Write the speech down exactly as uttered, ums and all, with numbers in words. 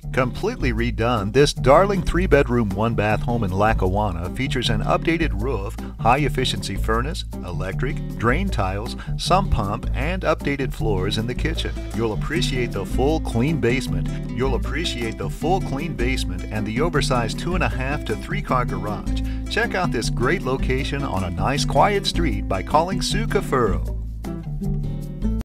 Completely redone, this darling three-bedroom, one-bath home in Lackawanna features an updated roof, high-efficiency furnace, electric, drain tiles, sump pump, and updated floors in the kitchen. You'll appreciate the full clean basement. You'll appreciate the full clean basement and the oversized two and a half to three-car garage. Check out this great location on a nice, quiet street by calling Sue Cafuro.